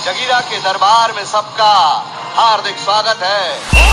जगीरा के दरबार में सबका हार्दिक स्वागत है।